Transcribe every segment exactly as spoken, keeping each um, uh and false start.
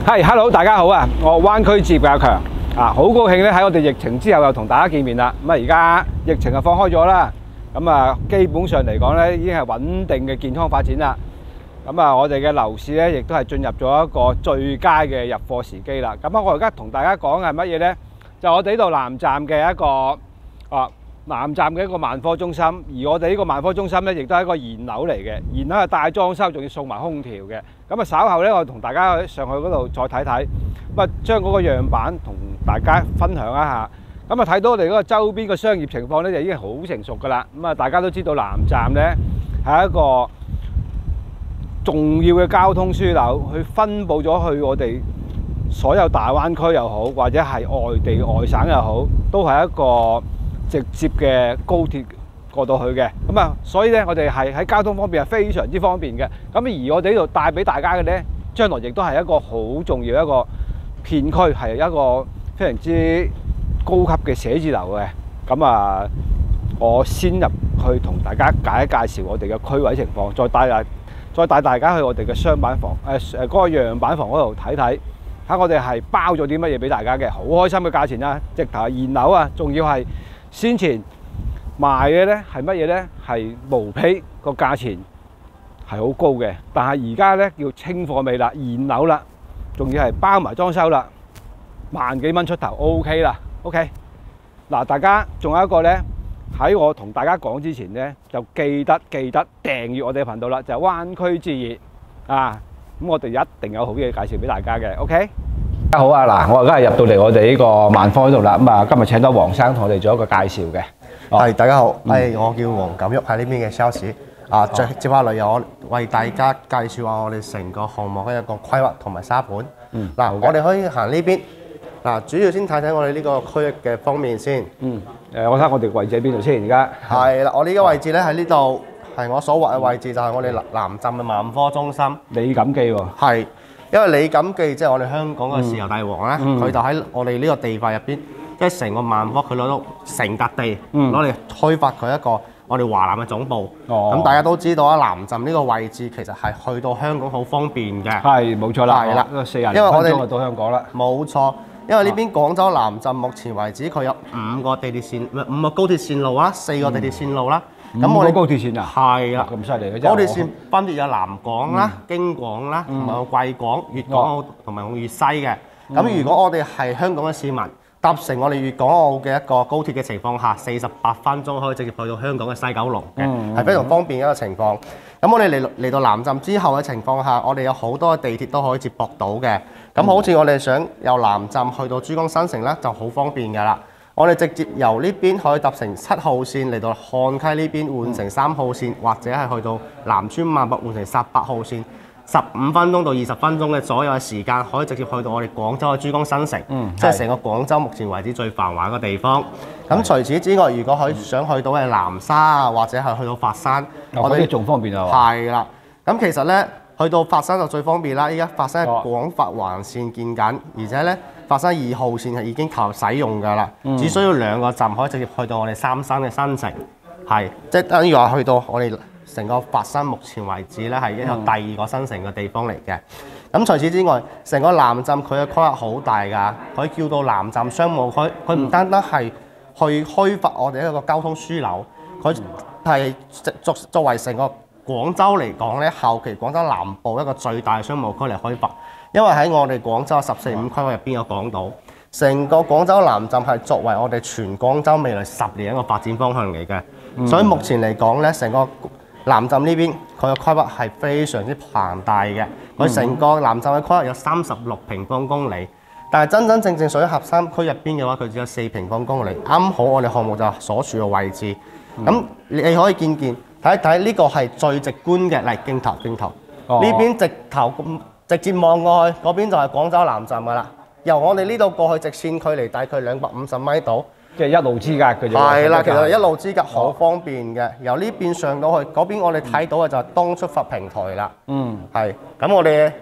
係，hello，大家好啊！我灣區置業嘅阿強啊，好高興咧喺我哋疫情之後又同大家見面啦。咁啊，而家疫情就放開咗啦，咁啊，基本上嚟講咧已經係穩定嘅健康發展啦。咁啊，我哋嘅樓市咧亦都係進入咗一個最佳嘅入貨時機啦。咁啊，我而家同大家講嘅係乜嘢咧？就我哋呢度南站嘅一個啊。南站嘅一個萬科中心，而我哋呢個萬科中心咧，亦都係一個現樓嚟嘅，現樓係大裝修，仲要送埋空調嘅。咁啊，稍後咧，我同大家上去嗰度再睇睇，咁啊，將嗰個樣板同大家分享一下。咁啊，睇到我哋嗰個周邊嘅商業情況咧，就已經好成熟㗎啦。咁啊，大家都知道南站咧係一個重要嘅交通樞紐，去分佈咗去我哋所有大灣區又好，或者係外地外省又好，都係一個直接嘅高鐵過到去嘅，咁啊，所以咧，我哋係喺交通方面係非常之方便嘅。咁而我哋呢度帶俾大家嘅咧，將來亦都係一個好重要一個片區，係一個非常之高級嘅寫字樓嘅。咁啊，我先入去同大家介一介紹我哋嘅區位情況，再帶大再帶大家去我哋嘅商板房誒誒嗰個樣板房嗰度睇睇，睇我哋係包咗啲乜嘢俾大家嘅，好開心嘅價錢啊！直頭係現樓啊，仲要係〜先前賣嘅咧係乜嘢咧？係毛坯，個價錢係好高嘅，但係而家咧叫清貨尾啦，現樓啦，仲要係包埋裝修啦，萬幾蚊出頭 ，OK 啦 ，OK。嗱，大家仲有一個咧，喺我同大家講之前咧，就記得記得訂閱我哋嘅頻道啦，就係灣區置業啊。咁我哋一定有好嘢介紹俾大家嘅 ，OK。大家好啊！嗱，我而家係入到嚟我哋呢個萬科度啦。咁啊，今日請到黃生同我哋做一個介紹嘅。 係，大家好，係我叫黃錦旭，喺呢邊嘅 sales。啊，接接下嚟由我為大家介紹下我哋成個項目嘅一個規劃同埋沙盤。嗯。嗱，我哋可以行呢邊。嗱，主要先睇睇我哋呢個區域嘅方面先。嗯。誒，我睇下我哋位置喺邊度先？而家。係啦，我呢個位置咧喺呢度，係我所畫嘅位置，就係我哋南南站嘅萬科中心。 李錦記喎。係。 因為李錦記即係我哋香港嘅豉油大王咧，佢就喺我哋呢個地塊入邊，即係成個萬科佢攞到成笪地，攞嚟開發佢一個我哋華南嘅總部。咁大家都知道啊，南站呢個位置其實係去到香港好方便嘅。係冇錯啦，係啦，四廿零分鐘就到香港啦。冇錯，因為呢邊廣州南站目前為止佢有五個地鐵線，唔係五個高鐵線路啦，四個地鐵線路啦。 咁我哋高鐵線啊，係啦，咁犀利嘅啫。 高鐵線分別有南廣啦、京廣啦，同埋貴廣、粵港澳同埋粵西嘅。咁如果我哋係香港嘅市民，搭乘我哋粵港澳嘅一個高鐵嘅情況下，四十八分鐘可以直接去到香港嘅西九龍嘅，係非常方便嘅一個情況。咁我哋嚟嚟到南站之後嘅情況下，我哋有好多地鐵都可以接駁到嘅。咁好似我哋想由南站去到珠江新城咧，就好方便㗎啦。我哋直接由呢邊可以搭乘七號線嚟到漢溪呢邊換成三號線，或者係去到南村萬博換成十八號線，十五分鐘到二十分鐘嘅左右嘅時間，可以直接去到我哋廣州嘅珠江新城，嗯、即係成個廣州目前為止最繁華嘅地方。咁除此之外，如果可以想去到嘅南沙啊，或者係去到佛山，嗯、我哋仲方便啊！係啦，咁其實咧去到佛山就最方便啦。依家佛山係廣佛環線建緊，而且咧。佛山二號線係已經投入使用㗎啦，嗯、只需要兩個站可以直接去到我哋三山嘅新城，係即係等於話去到我哋成個佛山目前為止咧係一個第二個新城嘅地方嚟嘅。咁、嗯、除此之外，成個南站佢嘅規劃好大㗎，佢叫到南站商務區，佢唔單單係去開發我哋一個交通樞紐，佢係作作為成個廣州嚟講咧，後期廣州南部一個最大嘅商務區嚟開發。因為喺我哋廣州十四五規劃入邊有講到，成個廣州南站係作為我哋全廣州未來十年一個發展方向嚟嘅，嗯、所以目前嚟講咧，成個南站呢邊佢嘅規劃係非常之龐大嘅。佢成、嗯、個南站嘅規劃有三十六平方公里，但係真真正正屬於核心區入邊嘅話，佢只有四平方公里，啱好我哋項目就所處嘅位置。咁、嗯、你可以見見睇一睇呢個係最直觀嘅嚟鏡頭鏡頭，呢、哦、邊直頭咁。直接望過去，嗰邊就係廣州南站噶啦。由我哋呢度過去直線距離大概兩百五十米度，即係一路之隔嘅啫。係啦，其實一路之隔好方便嘅。由呢邊上到去，嗰邊我哋睇到嘅就係東出發平台啦。嗯，係。咁我哋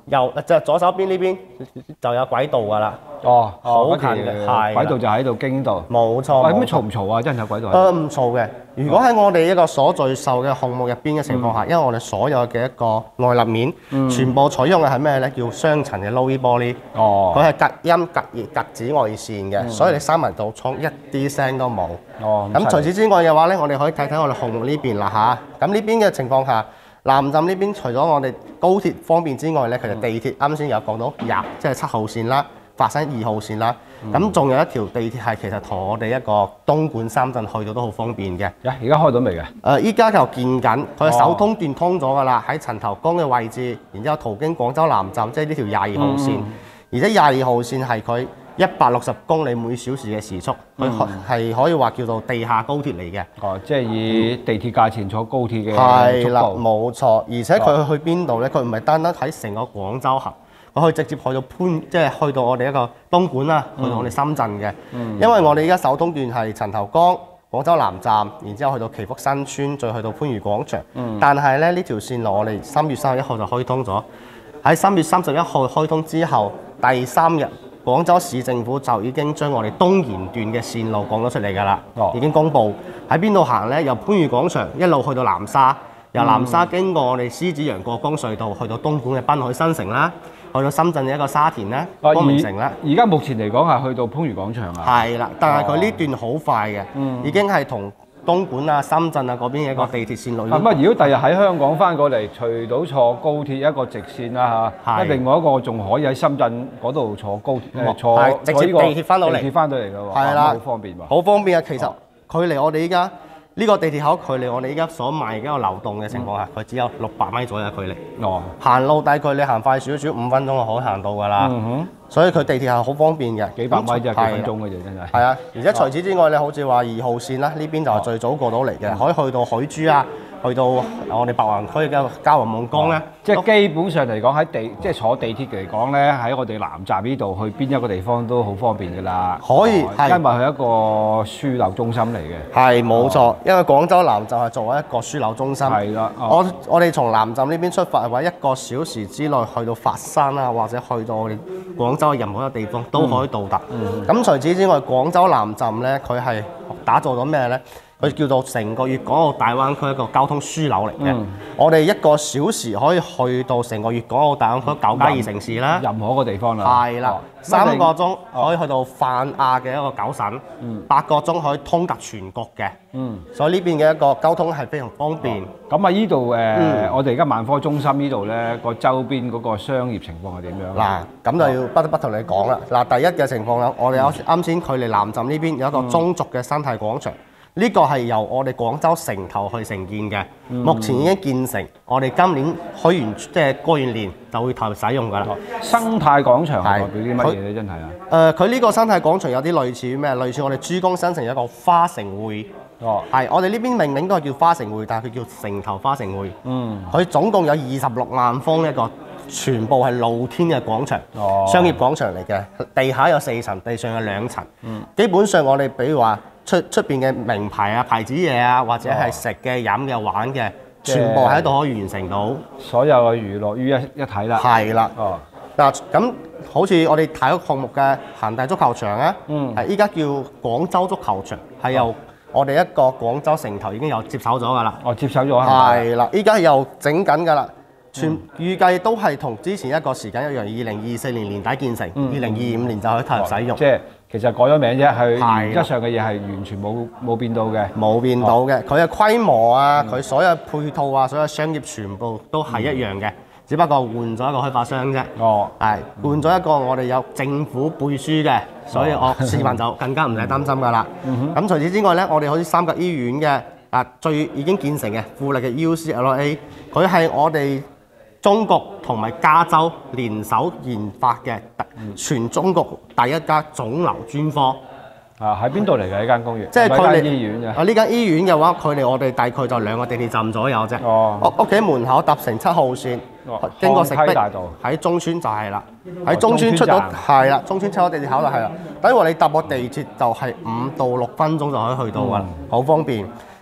右即係左手邊呢邊就有軌道㗎啦。 哦， 好嗰條近嘅係軌道就喺度經度。 冇錯。 喂，咁冇錯嘈唔嘈啊？真係有軌道喺度。 誒唔嘈嘅。如果喺我哋一個所最受嘅項目入邊嘅情況下，因為我哋所有嘅一個外立面，全部採用嘅係咩咧？叫雙層嘅 Low-E 玻璃。 哦。 佢係隔音、隔熱、隔紫外線嘅，所以你閂埋道窗一啲聲都冇。 哦。 咁除此之外嘅話咧，我哋可以睇睇我哋項目呢邊啦嚇。咁呢邊嘅情況下，南站呢邊除咗我哋高鐵方便之外咧，其實地鐵啱先有講到廿，即係七號線啦。佛山二號線啦，咁仲、嗯、有一條地鐵係其實同我哋一個東莞深圳去到都好方便嘅。 呀，而家開到未嘅？ 誒，依家就建緊，佢首通段通咗㗎啦，喺陳頭江嘅位置，然之後途經廣州南站，即係呢條廿二號線，嗯、而且廿二號線係佢一百六十公里每小時嘅時速，佢係、嗯、可以話叫做地下高鐵嚟嘅。 哦，即係以地鐵價錢坐高鐵嘅速度。 係啦，冇錯，而且佢去邊度咧？佢唔係單單喺成個廣州行。我可以直接去到番，即係去到我哋一個東莞啦，去到我哋深圳嘅。嗯、因為我哋而家首通段係陳頭江、廣州南站，然之後去到祈福新村，再去到番禺廣場。嗯、但係咧呢條線路我哋三月三十一號就開通咗。喺三月三十一號開通之後，第三日廣州市政府就已經將我哋東延段嘅線路講咗出嚟㗎啦，哦、已經公布喺邊度行咧？由番禺廣場一路去到南沙，由南沙經過我哋獅子洋過江隧道去到東莞嘅濱海新城啦。去到深圳嘅一個沙田咧，光明城啦。 而家目前嚟講係去到番禺廣場啊。 係啦，但係佢呢段好快嘅，嗯、已經係同東莞啊、深圳啊嗰邊嘅一個地鐵線路。咁啊， 如果第日喺香港翻過嚟，除咗坐高鐵一個直線啦嚇，另外一個仲可以喺深圳嗰度坐高鐵，坐直接地鐵翻到嚟， 地鐵翻到嚟㗎喎， 係啦， 好方便喎。 好方便啊！其實距離我哋依家呢個地鐵口距離我哋依家所賣嘅一個流動嘅情況下，佢、嗯、只有六百米左右嘅距離。哦，行路大概你行快少少，五分鐘就可以行到㗎啦。嗯哼，所以佢地鐵係好方便嘅， 幾百米就幾分鐘嘅啫，真係。 係啊，而且除此之外，你好似話二號線啦，呢邊就係最早過到嚟嘅，哦、可以去到海珠啊。去到我哋白雲區嘅嘉禾望崗咧， 即係基本上嚟講喺地，即係坐地鐵嚟講咧，喺我哋南站呢度去邊一個地方都好方便㗎啦。 可以， 因為佢係一個樞紐中心嚟嘅。係冇錯，因為廣州南站係作為一個樞紐中心。係啦，我我哋從南站呢邊出發，係話一個小時之內去到佛山啊，或者去到我哋廣州嘅任何一個地方都可以到達。咁除此之外，廣州南站咧，佢係打造咗咩咧？佢叫做成個粵港澳大灣區一個交通樞紐嚟嘅。嗯、我哋一個小時可以去到成個粵港澳大灣區九加二城市啦， 任何一個地方啦。 係啦，三個鐘可以去到泛亞嘅一個九省，嗯、八個鐘可以通達全國嘅。嗯，所以呢邊嘅一個交通係非常方便。 咁啊，依度誒，我哋而家萬科中心呢度咧，個周邊嗰個商業情況係點樣？ 嗱，咁就要不得不同你講啦。嗱，第一嘅情況啦，我哋有啱先距離南站呢邊有一個中軸嘅生態廣場。呢個係由我哋廣州城頭去承建嘅，嗯、目前已經建成。我哋今年開完即係過完年就會投入使用㗎啦。 生態廣場係代表啲乜嘢咧？真係啊！誒、 呃，佢呢個生態廣場有啲類似於咩？類似我哋珠江新城有一個花城匯。哦，係我哋呢邊命名都係叫花城匯，但係佢叫城頭花城匯。嗯，佢總共有二十六萬方一個，全部係露天嘅廣場，哦、商業廣場嚟嘅。地下有四層，地上有兩層。嗯，基本上我哋比如話。出出邊嘅名牌啊、牌子嘢啊，或者係食嘅、飲嘅、玩嘅，全部喺度可以完成到。 所有嘅娛樂於一一體啦。 係啦。哦。嗱，咁好似我哋體育項目嘅恒大足球場啊，嗯，係依家叫廣州足球場，係由我哋一個廣州城頭已經有接手咗㗎啦。 哦，接手咗。 係啦，依家又整緊㗎啦，全預計都係同之前一個時間一樣，二零二四年年底建成，二零二五年就可以投入使用。 即係。其實改咗名啫，係原則上嘅嘢係完全冇冇變到嘅， 冇變到嘅。佢嘅規模啊，佢、嗯、所有配套啊，所有商業全部都係一樣嘅，嗯、只不過換咗一個開發商啫。哦，係換咗一個我哋有政府背書嘅，所以我市民就更加唔使擔心㗎啦。咁、嗯、哼除此之外咧，我哋好似三甲醫院嘅啊，最已經建成嘅富力嘅 U C L A， 佢係我哋中國同埋加州聯手研發嘅全中國第一家腫瘤專科。啊，喺邊度嚟嘅呢間公寓？即係佢哋醫院嘅。啊，呢間醫院嘅話，距離我哋大概就兩個地鐵站左右啫。哦。屋屋企門口搭乘七號線，哦、經過石壁喺中村就係啦。喺中村出到係啦，中村出咗地鐵口就係啦。等於話你搭個地鐵就係五到六分鐘就可以去到㗎啦，好、嗯、方便。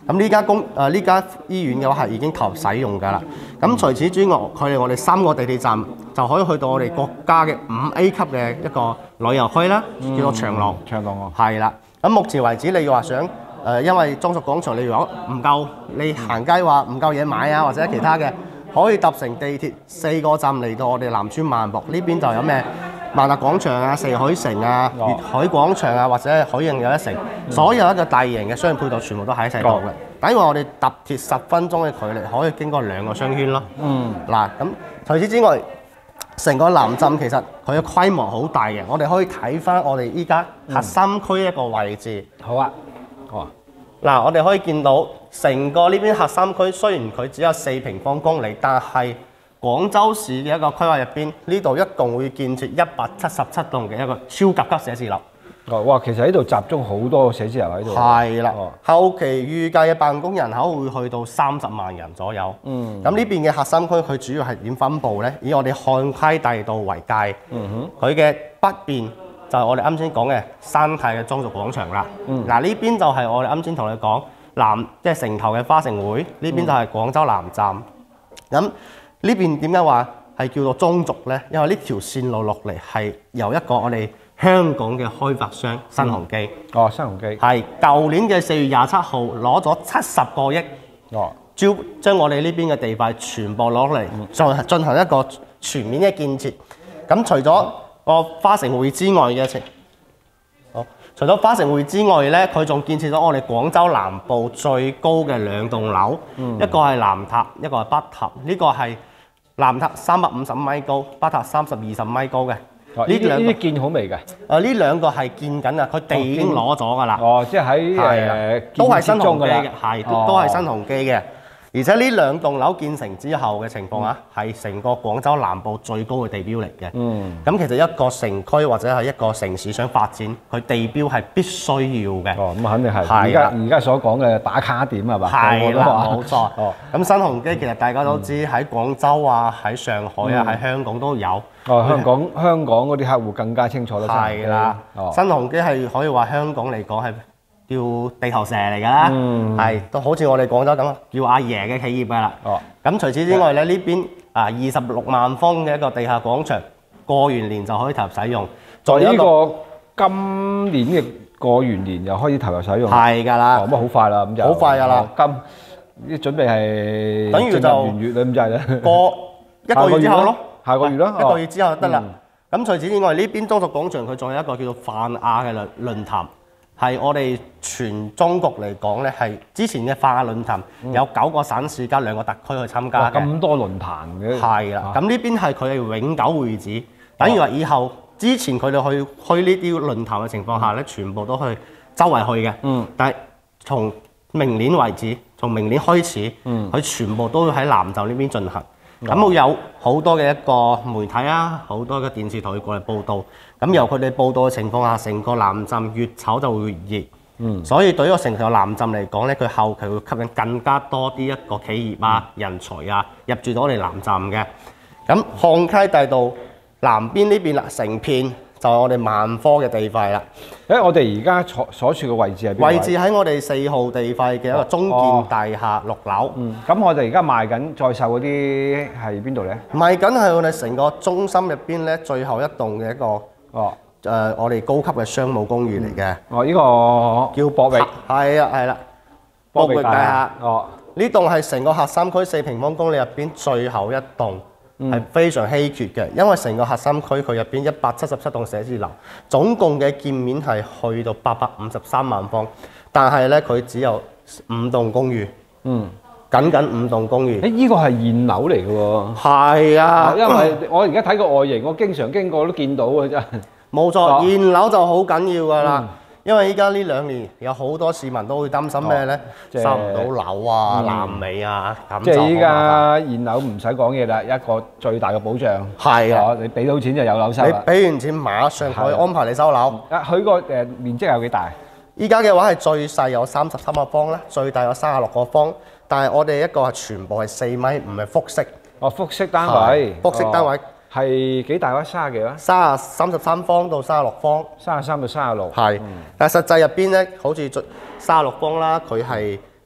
咁呢間公誒呢間醫院嘅話係已經投入使用㗎啦。咁除此之外，佢哋我哋三個地鐵站就可以去到我哋國家嘅五 A 級嘅一個旅遊區啦，叫做長廊。 長廊啊， 係啦。咁目前為止，你話想誒、呃，因為中屬廣場你如果唔夠，你行街話唔夠嘢買啊，或者其他嘅，可以搭乘地鐵四個站嚟到我哋南村萬博呢邊就有咩萬達廣場啊、四海城啊、粵海廣場啊，或者係海印又一城，嗯、所有一個大型嘅商業配套全部都喺晒度嘅。等於話我哋搭鐵十分鐘嘅距離，可以經過兩個商圈咯。嗯，嗱咁除此之外，成個南站其實佢嘅規模好大嘅，我哋可以睇翻我哋依家核心區一個位置。 嗯、好啊，好啊。 嗱，我哋可以見到成個呢邊核心區雖然佢只有四平方公里，但係廣州市嘅一個規劃入邊，呢度一共會建設一百七十七棟嘅一個超甲級寫字樓。 哦，哇！其實喺度集中好多寫字樓喺度。 係啦， 哦、 後期預計嘅辦公人口會去到三十萬人左右。嗯。咁呢邊嘅核心區佢主要係點分佈呢？以我哋漢溪大道為界。嗯哼。佢嘅北邊就係我哋啱先講嘅山體嘅中屬廣場啦。嗯。嗱呢邊就係我哋啱先同你講南，即係城頭嘅花城匯，呢邊就係廣州南站。咁呢、嗯、邊點解話係叫做中軸呢？因為呢條線路落嚟係由一個我哋香港嘅開發商新鴻基、嗯，哦，新鴻基係舊年嘅四月廿七號攞咗七十個億，哦，將將我哋呢邊嘅地塊全部攞嚟進進行一個全面嘅建設。咁除咗個花城匯之外嘅情，好，除咗花城匯之外咧，佢仲建設咗我哋廣州南部最高嘅兩棟樓，嗯、一個係南塔，一個係北塔。呢、這個係南塔三百五十米高，北塔三十二十米高嘅。呢兩呢啲建好未㗎？ 誒呢兩個係建緊啊！佢地已經攞咗㗎啦。 哦，即係喺誒都係新鴻基嘅，係都都係新鴻基嘅。而且呢兩棟樓建成之後嘅情況啊，係成個廣州南部最高嘅地標嚟嘅。嗯。咁其實一個城區或者係一個城市想發展，佢地標係必須要嘅。 哦，咁肯定係。而家而家所講嘅打卡點係嘛？ 係啦，冇錯。哦。咁新鴻基其實大家都知喺廣州啊、喺上海啊、喺香港都有。 哦，香港香港嗰啲客戶更加清楚啦。 係啦。哦。新鴻基係可以話香港嚟講係叫地頭蛇嚟㗎啦，係都好似我哋廣州咁叫阿爺嘅企業㗎啦。哦，咁除此之外咧，呢邊啊二十六萬方嘅一個地下廣場，過完年就可以投入使用。 仲有呢個今年嘅過完年又開始投入使用。 係㗎啦， 咁啊好快啦，咁就好快㗎啦。今啲準備係等於就元月啦，咁就係啦。 過一個月之後咯， 下個月咯， 一個月之後就得啦。咁除此之外，呢邊中屬廣場佢仲有一個叫做泛亞嘅論論壇。係我哋全中國嚟講咧，係之前嘅泛亞論壇有九個省市加兩個特區去參加嘅。咁多論壇嘅。係啦，咁呢邊係佢嘅永久會址，等於話以後之前佢哋去去呢啲論壇嘅情況下咧，全部都去周圍去嘅。嗯。但係從明年為止，從明年開始，嗯，佢全部都要喺南站呢邊進行。咁會有好多嘅一個媒體啊，好多嘅電視台過嚟報導。咁由佢哋報導嘅情況下，成個南站越炒就會越熱。嗯，所以對於個成個南站嚟講咧，佢後期會吸引更加多啲一個企業啊、人才啊入住到我哋南站嘅。咁漢溪大道南邊呢邊啦，成片就係我哋萬科嘅地塊啦。 誒，我哋而家所所處嘅位置係邊位？ 位置喺我哋四號地塊嘅一個中建大廈六樓。嗯， 咁我哋而家賣緊在售嗰啲係邊度咧？ 賣緊係我哋成個中心入邊咧最後一棟嘅一個哦誒、呃，我哋高級嘅商務公寓嚟嘅。 哦，呢、這個叫博域。係啊，係啦，博域大廈。哦，呢棟係成個核心區四平方公里入邊最後一棟。係、嗯、非常稀缺嘅，因為成個核心區佢入邊一百七十七棟寫字樓，總共嘅建面係去到八百五十三萬方，但係咧佢只有五棟公寓，嗯，僅僅五棟公寓。誒，依個係現樓嚟嘅喎。係啊，因為我而家睇個外形，我經常經過都見到嘅真係。冇錯，現樓就好緊要㗎啦。嗯，因為依家呢兩年有好多市民都會擔心咩咧？收唔到樓啊、爛尾啊，咁就即係依家現樓唔使講嘢啦，一個最大嘅保障係啊，你俾到錢就有樓收啦。你俾完錢馬上可以安排你收樓。啊，佢個誒面積有幾大？依家嘅話係最細有三十三個方啦，最大有三十六個方，但係我哋一個係全部係四米，唔係複式。哦，複式單位。複式單位。係幾大啊？三十幾啊？三十三十三方到三十六方，三十三到三十六。係，但係實際入邊咧，好似最三十六方啦，佢係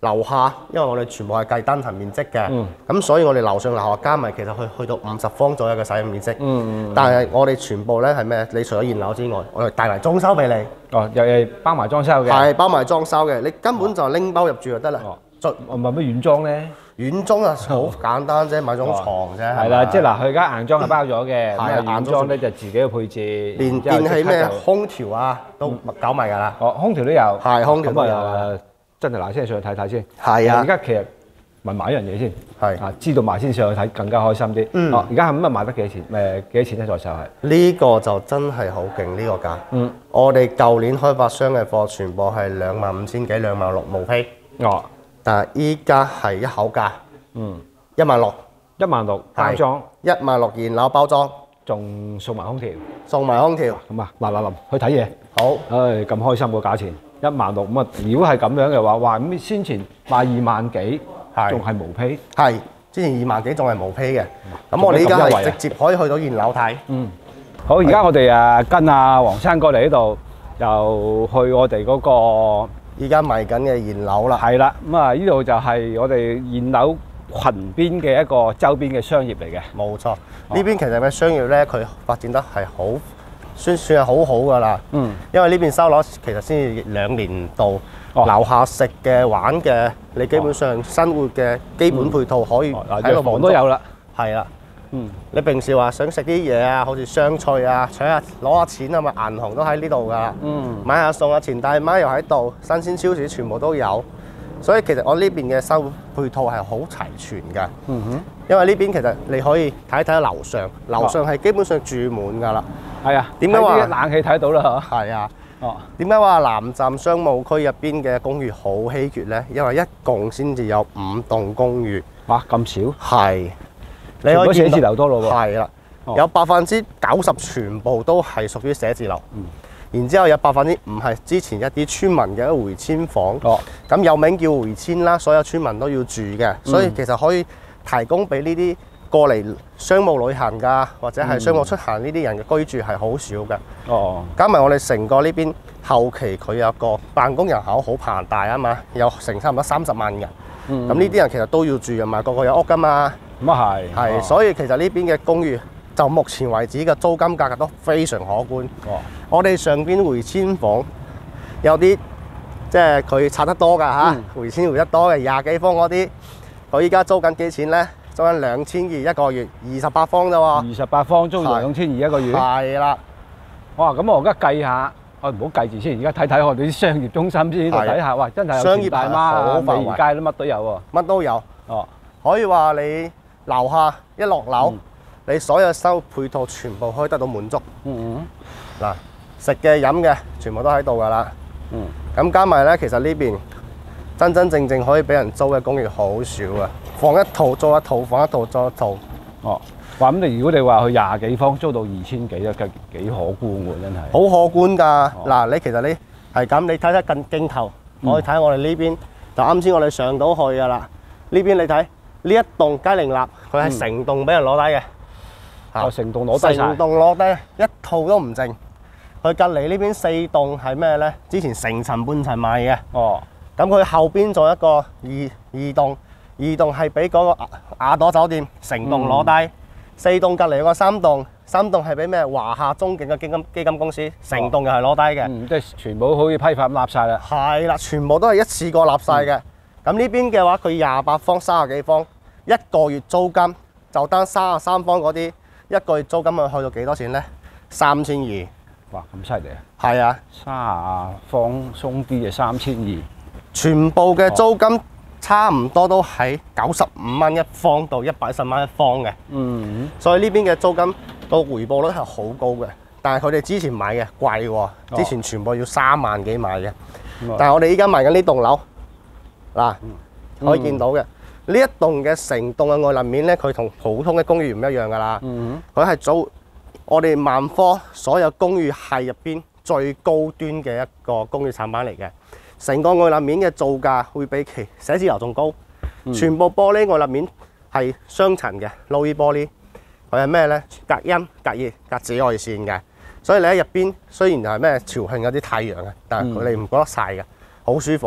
樓下，因為我哋全部係計單層面積嘅，咁、 嗯、 所以我哋樓上樓下加埋其實去去到五十方左右嘅使用面積。 嗯嗯、 但係我哋全部咧係咩？你除咗現樓之外，我哋帶埋裝修俾你。 哦，又係包埋裝修嘅。 係包埋裝修嘅，你根本就拎包入住就得啦。 哦， 就唔係咩軟裝咧？ 軟裝啊，好簡單啫，買張床啫。 係啦，即係嗱，佢而家硬裝係包咗嘅，咁啊係軟裝咧就自己嘅配置。 連電器咩空調啊都搞埋㗎啦。 哦，空調都有。 係空調都有。 咁啊，真係嗱，先上去睇睇先。 係啊。 而家其實問埋一樣嘢先。 係。 啊，知道埋先上去睇更加開心啲。嗯。哦，而家係咁啊，賣得幾多錢？誒幾多錢咧？在售係？ 呢個就真係好勁，呢個價。嗯。我哋舊年開發商嘅貨全部係兩萬五千幾、兩萬六無批。哦。但係依家係一口價。嗯。一萬六。一萬六包裝。一萬六現樓包裝。仲送埋空調。送埋空調。咁啊，嗱嗱臨去睇嘢。好。唉，咁開心個價錢。一萬六咁啊！如果係咁樣嘅話，哇！咁先前賣二萬幾，仲係無批。係，之前二萬幾仲係無批嘅。咁我哋依家係直接可以去到現樓睇。嗯。好，而家我哋誒跟阿黃生過嚟呢度，又去我哋嗰個依家賣緊嘅現樓啦。係啦，咁啊呢度就係我哋現樓群邊嘅一個周邊嘅商業嚟嘅。冇錯，呢邊其實嘅商業咧，佢發展得係好。算算係好好㗎啦，嗯，因為呢邊收樓其實先至兩年度，哦、樓下食嘅玩嘅，你基本上生活嘅基本配套可以喺度房都有啦，係啦，嗯，你平時話想食啲嘢啊，好似雙菜啊，取下攞下錢啊，咪銀行都喺呢度㗎，嗯，買下餸啊，錢大媽又喺度，新鮮超市全部都有，所以其實我呢邊嘅生活配套係好齊全㗎，嗯哼，因為呢邊其實你可以睇一睇樓上，樓上係基本上住滿㗎啦。係啊，點解話冷氣睇到啦？嚇，係啊。哦，點解話南站商務區入邊嘅公寓好稀缺咧？因為一共先至有五棟公寓。哇，咁少？係。你可以寫字樓多咯喎。係啦，有百分之九十全部都係屬於寫字樓。嗯。然之後有百分之五係之前一啲村民嘅回遷房。哦。咁有名叫回遷啦，所有村民都要住嘅，所以其實可以提供俾呢啲過嚟商務旅行㗎，或者係商務出行呢啲人嘅居住係好少嘅。哦，加埋我哋成個呢邊後期佢有個辦公人口好龐大啊嘛，有成差唔多三十萬人。嗯，咁呢啲人其實都要住㗎嘛，個個有屋㗎嘛。咁啊係。係，哦、所以其實呢邊嘅公寓就目前為止嘅租金價格都非常可觀。哦，我哋上邊回遷房有啲即係佢拆得多㗎嚇，嗯、回遷回得多嘅廿幾方嗰啲，佢依家租緊幾錢咧？租緊兩千二一個月，二十八方啫喎。二十八方租兩千二一個月。係啦。哇！咁我而家計下，我唔好計住先，而家睇睇我哋啲商業中心先，呢度睇下，哇！真係有錢大媽啊，美宜街都乜都有喎。乜都有。哦。可以話你樓下一落樓，你所有收配套全部可以得到滿足。嗯嗯。嗱，食嘅飲嘅全部都喺度㗎啦。嗯。咁加埋咧，其實呢邊真真正正可以俾人租嘅公寓好少啊。房一套租一套，房一套租一套。哦，哇！咁你如果你話去廿幾方租到二千幾咧，幾幾可觀喎，真係。好可觀㗎！嗱、哦，你其實你係咁，你睇睇近鏡頭，可以睇我哋呢邊，就啱先我哋上到去㗎啦。呢邊你睇呢一棟佳寧立，佢係成棟俾人攞低嘅。哦，成棟攞低曬。成棟攞低，一套都唔剩。佢隔離呢邊四棟係咩咧？之前成層半層賣嘅。哦。咁佢後邊仲有一個二二棟。二棟係俾嗰個雅朵酒店成棟攞低，嗯、四棟隔離有個三棟，三棟係俾咩華夏中景嘅基金基金公司成棟又係攞低嘅，嗯，即係全部好似批發咁立晒啦。係啦，全部都係一次過立晒嘅。咁呢邊嘅話，佢廿八方三十幾方，一個月租金就單三十三方嗰啲，一個月租金去到幾多錢咧？三千二。哇，咁犀利啊！係啊，三十方鬆啲嘅三千二，全部嘅租金。哦，差唔多都喺九十五蚊一方到一百一十蚊一方嘅，嗯，所以呢邊嘅租金個回報率係好高嘅。但係佢哋之前買嘅貴喎，之前全部要三萬幾買嘅。哦、但係我哋依家賣緊呢棟樓，嗱、嗯、可以見到嘅呢、嗯、一棟嘅成棟嘅外立面咧，佢同普通嘅公寓唔一樣㗎啦。佢係租我哋萬科所有公寓系入邊最高端嘅一個公寓產品嚟嘅。成個外立面嘅造價會比其寫字樓仲高，嗯、全部玻璃外立面係雙層嘅路易玻璃，佢係咩咧？隔音、隔熱、隔紫外線嘅，所以你喺入邊雖然係咩潮慶有啲太陽嘅，但係佢哋唔覺得曬嘅，好舒服。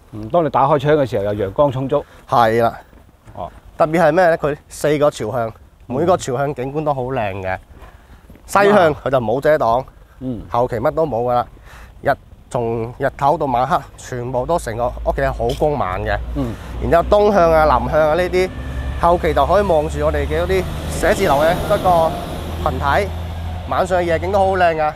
嗯，當你打開窗嘅時候，有陽光充足。 係啦。 哦。 特別係咩咧？佢四個朝向，每個朝向景觀都好靚嘅。西向佢就冇遮擋， 嗯， 後期乜都冇噶啦。日從日頭到晚黑，全部都成個屋企係好光猛嘅。 嗯。然之後東向啊、南向啊呢啲，後期就可以望住我哋嘅嗰啲寫字樓嘅一個群體，晚上嘅夜景都好靚噶。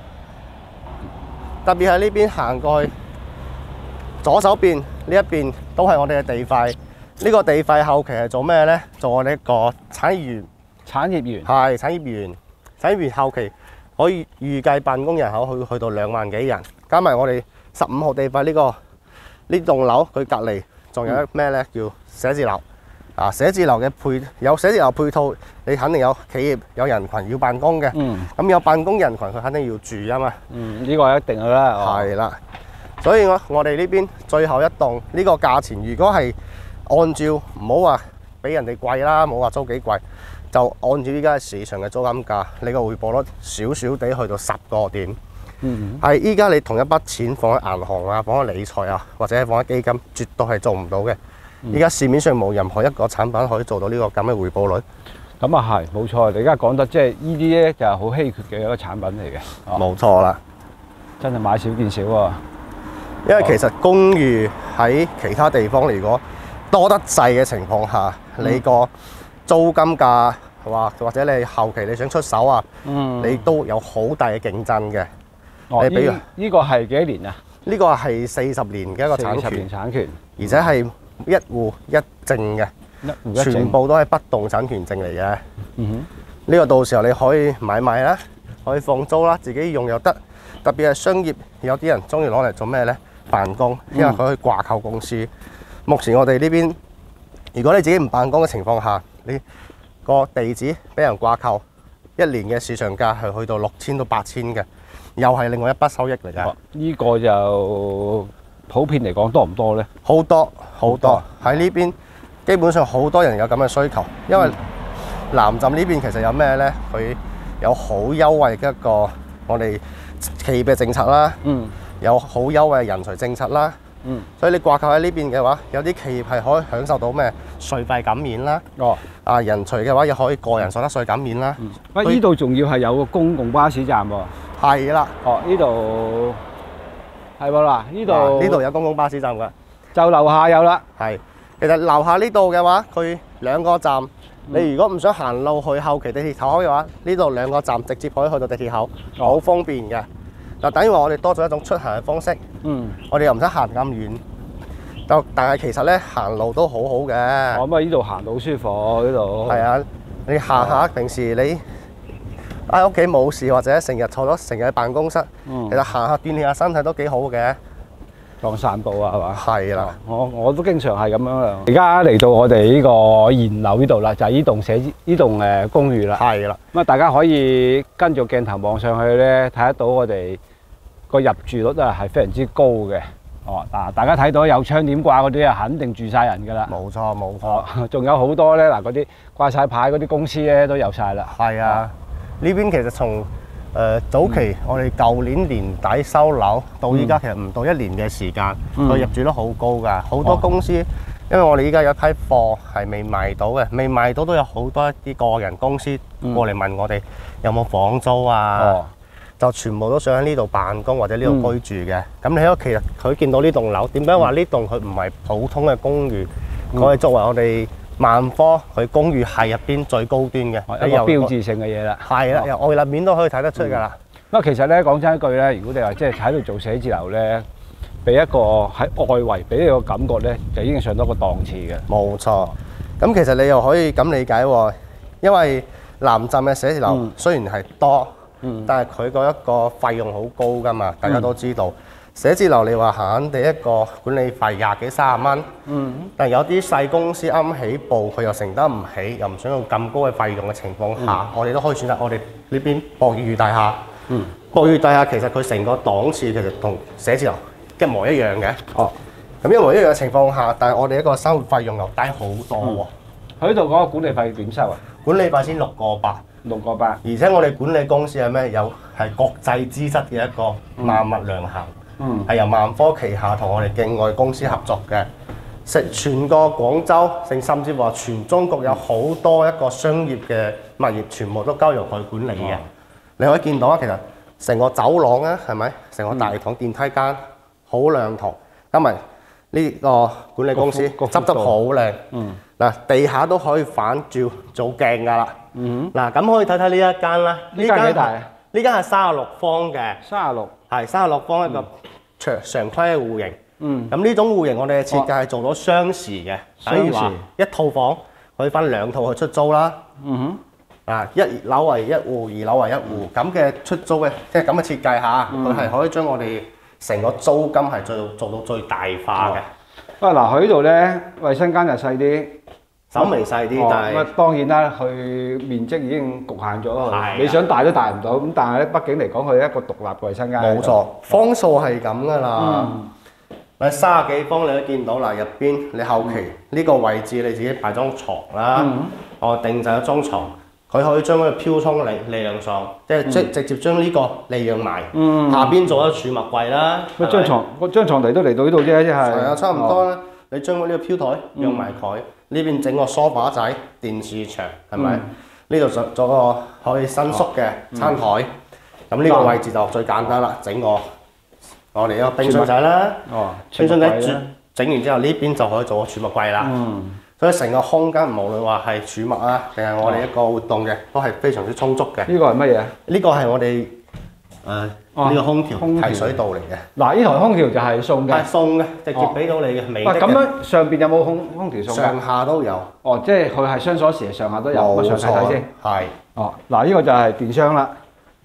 特別係呢邊行過去，左手邊呢一邊都係我哋嘅地塊。呢個地塊後期係做咩咧？做我哋一個產業園。 產業園係產業園，產業園後期可以預計辦公人口去去到兩萬幾人，加埋我哋十五號地塊呢、這個呢棟樓，佢隔離仲有一咩咧？叫寫字樓。啊，寫字樓嘅配有寫字樓配套，你肯定有企業有人群要辦公嘅。嗯。咁有辦公人群，佢肯定要住啊嘛。嗯， 呢、這個一定㗎啦。 係啦，所以我我哋呢邊最後一棟呢、這個價錢，如果係按照唔好話俾人哋貴啦，冇話租幾貴，就按照依家市場嘅租金價，你個回報率少少地去到十個點。嗯，係依家你同一筆錢放喺銀行啊，放喺理財啊，或者放喺基金，絕對係做唔到嘅。依家市面上冇任何一個產品可以做到呢個咁嘅回報率。 咁啊係，冇錯。你而家講得即係呢啲咧，就係好稀缺嘅一個產品嚟嘅。 冇錯啦， 真係買少見少喎。 因為其實公寓喺其他地方嚟講多得滯嘅情況下，嗯、你個租金價或或者你後期你想出手啊，嗯、你都有好大嘅競爭嘅。 哦，你比如呢、呢個係幾多年啊？呢個係四十年嘅一個產權， 四十年產權， 而且係一戶一證嘅， 一戶一證全部都係不動產權證嚟嘅。嗯哼，呢個到時候你可以買賣啦，可以放租啦，自己用又得。特別係商業，有啲人中意攞嚟做咩咧？辦公，因為佢可以掛靠公司。嗯、目前我哋呢邊，如果你自己唔辦公嘅情況下，你個地址俾人掛靠，一年嘅市場價係去到六千到八千嘅，又係另外一筆收益嚟㗎。呢、哦呢個就普遍嚟講多唔多咧？好多好多喺呢邊，基本上好多人有咁嘅需求，因為南站呢邊其實有咩咧？佢有好優惠嘅一個我哋企業嘅政策啦。嗯。有好優惠嘅人才政策啦，嗯，所以你掛靠喺呢邊嘅話，有啲企業係可以享受到咩稅費減免啦，哦，啊人才嘅話又可以個人所得稅減免啦。嗯，喂，呢度仲要係有個公共巴士站喎。係啦。哦，呢度係喎啦，呢度呢度有公共巴士站㗎，就樓下有啦。係，其實樓下呢度嘅話，佢兩個站，嗯、你如果唔想行路去後期地鐵口嘅話，呢度兩個站直接可以去到地鐵口，好、哦、方便嘅。嗱，等於話我哋多咗一種出行嘅方式，嗯，我哋又唔使行咁遠，就但係其實咧行路都好好嘅。哦，咁啊，呢度行到好舒服，呢度。係啊，你行下，平時你喺屋企冇事或者成日坐咗成日喺辦公室，嗯、其實行下鍛鍊下身體都幾好嘅。當散步啊，係嘛？係啦，我我都經常係咁樣啦。而家嚟到我哋呢個二樓呢度啦，就係呢棟寫字呢棟誒公寓啦。係啦，咁啊大家可以跟住鏡頭望上去咧，睇得到我哋個入住率啊係非常之高嘅。哦，嗱，大家睇到有窗簾掛嗰啲啊，肯定住晒人㗎啦。冇錯冇錯，仲有好多咧嗱，嗰啲掛晒牌嗰啲公司咧都有晒啦。係啊，呢邊其實從誒、呃、早期、嗯、我哋舊年年底收樓到依家，其實唔到一年嘅時間，佢、嗯、入住率好高㗎。好多公司，哦、因為我哋依家有一批貨係未賣到嘅，未賣到都有好多一啲個人公司過嚟問我哋有冇房租啊，哦、就全部都想喺呢度辦公或者呢度居住嘅。咁、嗯、你睇，其實佢見到呢棟樓，點解話呢棟佢唔係普通嘅公寓？佢係、嗯、作為我哋萬科佢公寓系入邊最高端嘅一個標誌性嘅嘢啦，係啦，由外立面都可以睇得出㗎啦。不過其實咧講真一句咧，如果你話即係喺度做寫字樓咧，俾一個喺外圍俾你個感覺咧，就已經上到一個檔次嘅。冇錯。咁其實你又可以咁理解喎，因為南站嘅寫字樓雖然係多，嗯、但係佢個一個費用好高㗎嘛，大家都知道。嗯寫字樓你話閒閒地一個管理費廿幾三十蚊，嗯，但係有啲細公司啱起步，佢又承擔唔起，又唔想用咁高嘅費用嘅情況下，嗯、我哋都可以選擇我哋呢邊博裕大廈。嗯，博裕大廈其實佢成個檔次其實同寫字樓一模一樣嘅。哦，咁一模一樣嘅情況下，但係我哋一個生活費用又低好多喎。喺度嗰個管理費點收啊？管理費先六個八，六個八。而且我哋管理公司係咩？有係國際資質嘅一個萬物良行。 嗯，係由萬科旗下同我哋境外公司合作嘅。食全個廣州，甚甚至話全中國有好多一個商業嘅物業，全部都交由佢管理嘅。哦、你可以見到啊，其實成個走廊啊，係咪？成個大堂電梯間好亮堂，因為呢個管理公司執得好靚。嗯。嗱，地下都可以反照做鏡㗎啦。嗯。嗱，咁可以睇睇呢一間啦。 呢間幾大啊？ 呢間係三十六方嘅。 三十六。係三十六方一個長常規嘅戶型。嗯，咁呢種戶型我哋嘅設計係做咗雙時嘅，等於話一套房可以分兩套去出租啦。嗯哼，啊一樓為一戶，二樓為一戶咁嘅出租嘅，即係咁嘅設計下，佢係可以將我哋成個租金係做做到最大化嘅。 啊嗱，佢呢度咧衞生間就細啲， 稍微細啲，但係當然啦，佢面積已經局限咗佢，你想大都大唔到。咁但係咧，畢竟嚟講，佢係一個獨立嘅衞生間。 冇錯，方數係咁噶啦。你三十幾方你都見到啦，入邊你後期呢個位置你自己擺張床啦，我定製一張床，佢可以將嗰個飄窗利利用上，即係即直接將呢個利用埋，下邊做一儲物櫃啦。 乜張床嗰張床嚟都嚟到呢度啫，即係。係啊，差唔多啦。你將呢個飄台用埋佢，呢邊整個梳化仔、電視牆，係咪？呢度做做個可以伸縮嘅餐台，咁呢個位置就最簡單啦，整個。我哋有冰箱仔啦，哦、冰箱仔整完之後呢邊就可以做個儲物櫃啦。嗯，所以成個空間無論話係儲物啊，定係我哋一個活動嘅，都係非常之充足嘅。 呢個係乜嘢？呢個係我哋誒呢個空調提水道嚟嘅。嗱， 呢台空調就係送嘅， 係送嘅，直接俾到你嘅。 喂、哦，咁樣上邊有冇空空調送？ 上下都有。哦， 即係佢係雙鎖匙，上下都有。我上睇睇先。 係。 哦，嗱，呢個就係電箱啦。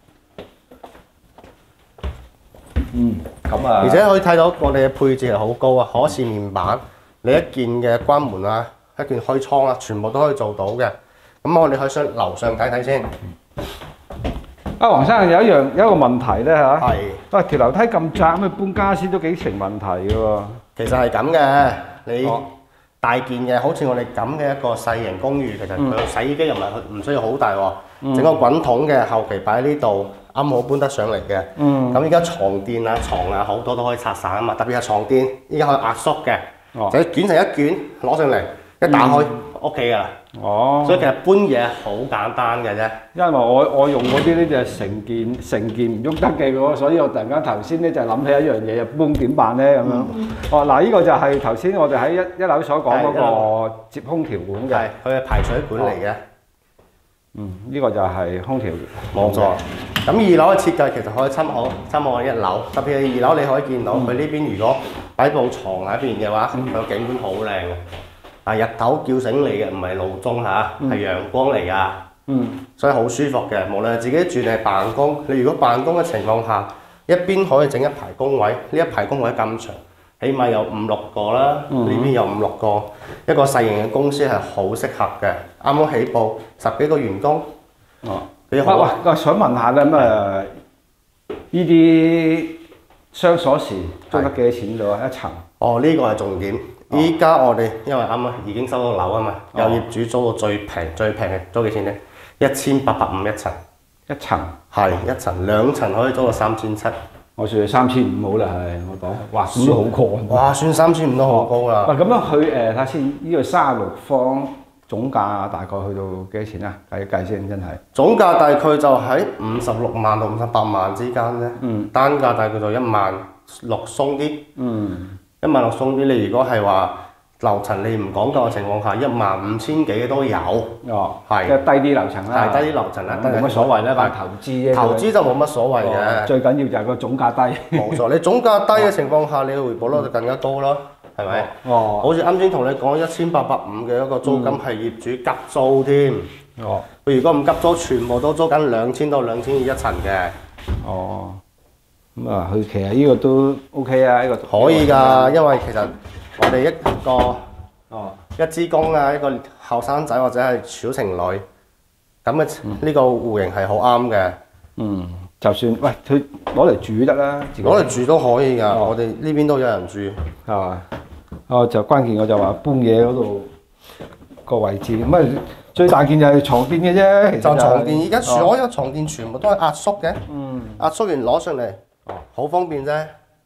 嗯，咁啊， 而且可以睇到我哋嘅配置係好高啊，可視面板，你一件嘅關門啊，一件開窗啊，全部都可以做到嘅。咁我哋可以上樓上睇睇先。 啊，黃生有一樣有一個問題咧嚇， 係， 喂條樓梯咁窄，咁搬家私都幾成問題嘅喎。 其實係咁嘅，你大件嘅，好似我哋咁嘅一個細型公寓，其實佢洗衣機又唔係唔需要好大喎，整個滾筒嘅後期擺喺呢度。啱好搬得上嚟嘅，咁而家床墊啊、床啊好多都可以拆散啊嘛，特別係床墊，依家可以壓縮嘅，哦、就捲成一卷攞上嚟，一打開屋企㗎啦。哦，所以其實搬嘢好簡單嘅啫。 因為我我用嗰啲咧就係成件成件唔喐得嘅喎，所以我突然間頭先咧就諗起一樣嘢，搬點辦咧咁樣。嗯、哦，嗱，呢個就係頭先我哋喺一一樓所講嗰個接空調管嘅， 佢係排水管嚟嘅。哦、 嗯，呢、這個就係空調， 冇錯。咁二樓嘅設計其實可以參考參考我一樓，特別係二樓你可以見到佢呢、嗯、邊如果擺部床喺邊嘅話，佢個、嗯、景觀好靚嘅。嗱，日頭叫醒你嘅唔係路燈嚇，係、嗯、陽光嚟㗎。嗯，所以好舒服嘅。無論係自己住定係辦公，你如果辦公嘅情況下，一邊可以整一排工位，呢一排工位咁長，起碼有五六個啦。呢、嗯、邊有五六個，一個細型嘅公司係好適合嘅。啱啱起步，十幾個員工。哦。 喂喂，我想問下咧，咁啊呢啲雙鎖匙租得幾多錢到啊？一層？ 哦，呢、這個係重點。依家、哦、我哋因為啱啱已經收到樓啊嘛，有業主租到最平最平嘅租幾錢咧？一千八百五一層。 一層？ 係一層，兩層可以租到三千七。 我算三千五好啦，係我講。哇，咁都好過。 哇，算三千五都好高啦。 喂、哦，咁樣佢誒睇下先，呢個三十六方。總價大概去到幾多錢啊？計一計先，真係。 總價大概就喺五十六萬到五十八萬之間啫。嗯。單價大概就一萬六鬆啲。嗯。一萬六鬆啲，你如果係話樓層你唔講究嘅情況下，一萬五千幾都有。哦。係。即係低啲樓層啦。係低啲樓層啦，冇乜所謂啦，但係投資啫。投資就冇乜所謂嘅。最緊要就係個總價低。冇錯，你總價低嘅情況下，你嘅回報率就更加高咯。係咪？哦，好似啱先同你講一千八百五嘅一個租金係業主急租添。哦，佢如果唔急租，全部都租緊兩千到兩千二一層嘅。哦，咁啊，佢其實呢個都 OK 啊，呢個可以㗎，因為其實我哋一個哦一支公啊，一個後生仔或者係小情侶咁嘅呢個戶型係好啱嘅。嗯，就算喂佢攞嚟住得啦，攞嚟住都可以㗎。哦、我哋呢邊都有人住，係嘛？哦，就關鍵我就話搬嘢嗰度個位置，咁啊最大件就係床墊嘅啫。其實就床墊，而家所有床墊全部都係壓縮嘅。嗯，壓縮完攞上嚟，哦，好方便啫。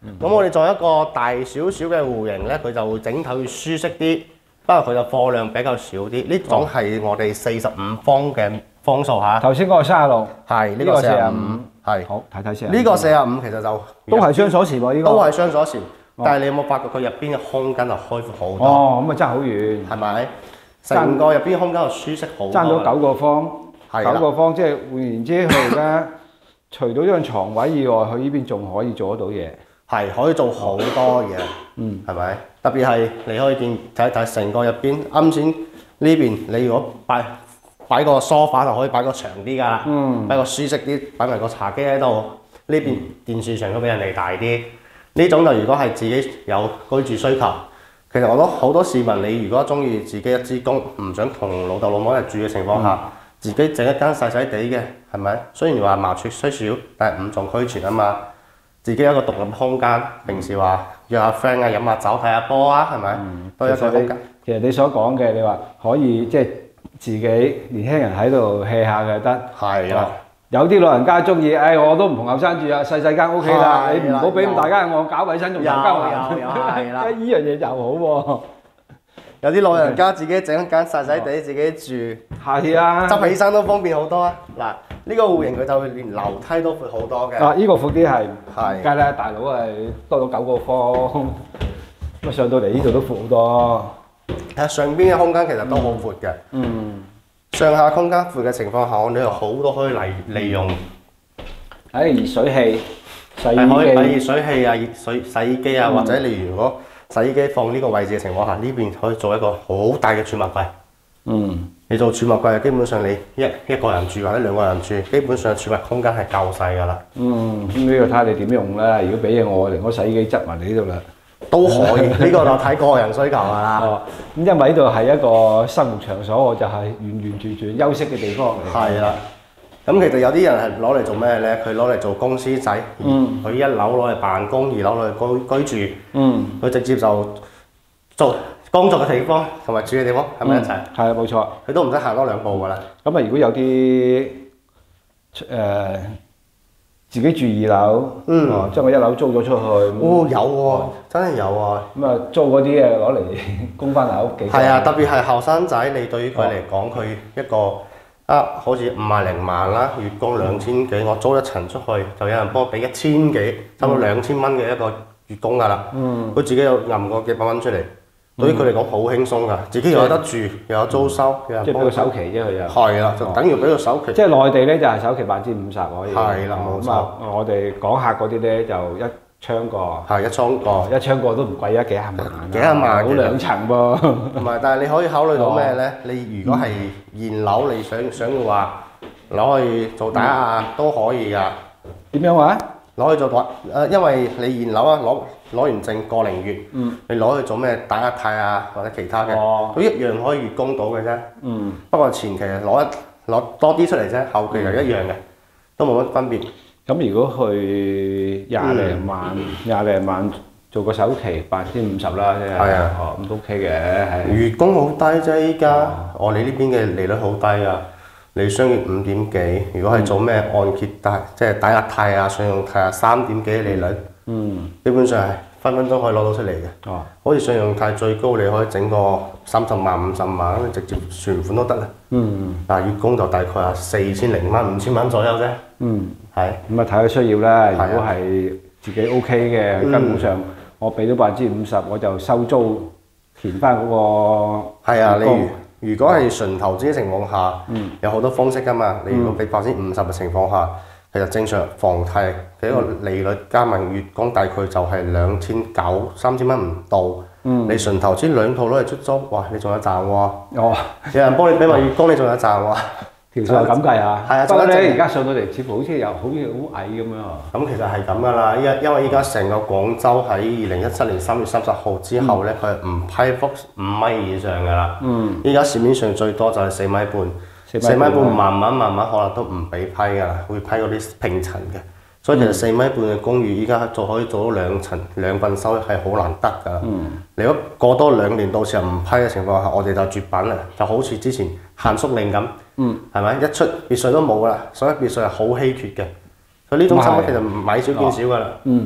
咁我哋做一個大少少嘅戶型咧，佢就會整體會舒適啲，不過佢就貨量比較少啲。呢種係我哋四十五方嘅方數嚇。 頭先嗰個三十六， 係呢個四十五，係好睇睇先。 呢個四十五其實就都係雙鎖匙喎，呢個都係雙鎖匙，但係你有冇發覺佢入邊嘅空間就開闊好多？ 哦，咁啊爭好遠， 係咪？成個入邊空間就舒適好多。 爭咗九個方， 係啦九個方，即係換言之，佢而家除咗張床位以外，佢呢邊仲可以做得到嘢。 係可以做好多嘢， 嗯， 係咪？特別係你可以見睇一睇成個入邊，啱先呢邊你如果擺擺個梳化就可以擺個長啲㗎啦， 嗯， 擺個舒適啲，擺埋個茶几喺度。呢邊電視牆都比人哋大啲。呢種就如果係自己有居住需求，其實我覺得好多市民你如果中意自己一支公，唔想同老豆老母一齊住嘅情況下，嗯、自己整一間細細地嘅，係咪？雖然話麻雀雖小，但係五臟俱全啊嘛。自己有一個獨立空間，平時話約下 friend 啊、飲下酒、睇下波啊，係咪？嗯、都有一個空間。 其實你所講嘅，你話可以即係自己年輕人喺度 hea 下嘅得。係啦。有啲老人家中意，誒、哎、我都唔同後生住啊，細細間 O K 啦，你唔好俾咁大間我搞衞生仲大間我。有有係啦。依樣嘢就好喎。 有啲老人家自己整一間細細地自己住。係啊。 執起身都方便好多啊！嗱。呢個戶型佢就會連樓梯都闊好多嘅。 啊！呢、這個闊啲係， 係。 梗係啦，大佬係多咗九個方，咁上到嚟呢度都闊好多。 睇上邊嘅空間其實都好闊嘅。嗯。上下空間闊嘅情況下，我哋有好多可以利利用。誒熱水器、洗衣機。係可以擺熱水器啊、熱水洗衣機啊，嗯、或者你如果洗衣機放呢個位置嘅情況下，呢邊可以做一個好大嘅儲物櫃。嗯。你做儲物櫃，基本上你一一個人住或者兩個人住，基本上儲物空間係夠細㗎啦。嗯，咁呢個睇下你點用啦。如果俾嘢我，連個洗衣機執埋你呢度啦，都可以。呢個就睇個人需求㗎啦。哦，咁因為呢度係一個生活場所，我就係完完全全休息嘅地方嚟。係啦。咁其實有啲人係攞嚟做咩咧？佢攞嚟做公司仔，嗯，佢一樓攞嚟辦公，二樓攞嚟居居住，嗯，佢直接就做工作嘅地方同埋住嘅地方係咪一齊？係啊，冇錯。佢都唔使行多兩步㗎啦。咁啊，如果有啲誒、呃、自己住二樓，嗯，哦，將個一樓租咗出去。哦，有喎、啊，真係有啊。咁啊，租嗰啲誒攞嚟供翻嚟屋企。係啊，特別係後生仔，你對於佢嚟講，佢、哦、一個啊，好似五萬零萬啦，月供兩千幾，我租一層出去，就有人幫我俾一千幾，差唔多兩千蚊嘅一個月供㗎啦。嗯。佢自己又揞個幾百蚊出嚟。對於佢嚟講好輕鬆㗎，自己又有得住，又有租收，有人幫。即係俾個首期啫，佢又。係啦，就等於俾個首期。即係內地咧就係首期百分之五十可以。係啦，冇錯。我哋講客嗰啲咧就一窗過。係一窗過，一窗過都唔貴啊，幾廿萬。幾廿萬。好兩層噃。唔係，但係你可以考慮到咩咧？你如果係現樓，你想想要話攞去做抵押都可以㗎。點樣話？攞去做抵押，誒，因為你現樓啊，攞。攞完證個零月，嗯、你攞去做咩抵押貸啊或者其他嘅，佢、哦、一樣可以月供到嘅啫。嗯、不過前期攞一攞多啲出嚟啫，後期又一樣嘅，嗯、都冇乜分別。咁如果去廿零萬，廿零、嗯、萬做個首期百分之五十啦，即係，係啊，哦咁都 OK 嘅，係。月供好低啫，依家我哋呢邊嘅利率好低啊，你商業五點幾，如果係做咩按揭貸，即係抵押貸啊、信用貸啊，三點幾利率。嗯，基本上係分分鐘可以攞到出嚟嘅。哦，好似信用貸最高你可以整個三十萬、五十萬，咁你直接存款都得啦。嗯，嗱月供就大概係四千零蚊、五千蚊左右啫。嗯，係。咁啊睇下需要啦。如果係自己 OK 嘅，根本上我俾到百分之五十，我就收租填翻嗰個。係啊，你如果係純投資嘅情況下，嗯，有好多方式㗎嘛。你如果俾百分之五十嘅情況下。其實正常房貸嘅一個利率加埋月供大概就係兩千九三千蚊唔到。嗯，你純投資兩套攞嚟出租，哇！你仲有賺喎。哦，有人幫你俾埋月供，你仲有賺喎。條數係咁計啊。係啊，不過咧而家上到嚟似乎好似又好似好矮咁樣啊。咁其實係咁噶啦，因因為依家成個廣州喺二零一七年三月三十號之後咧，佢係唔批覆五米以上噶啦。嗯。依家市面上最多就係四米半。四米半慢慢慢慢可能都唔俾批㗎啦，會批嗰啲平層嘅，所以其實四米半嘅公寓依家就可以做到兩層兩份收益係好難得㗎。嗯，你如果過多兩年到時候唔批嘅情況下，我哋就絕版啦，就好似之前限縮令咁。嗯，係咪一出別墅都冇㗎啦？所以別墅係好稀缺嘅，所以呢種收益其實買少見少㗎啦。嗯，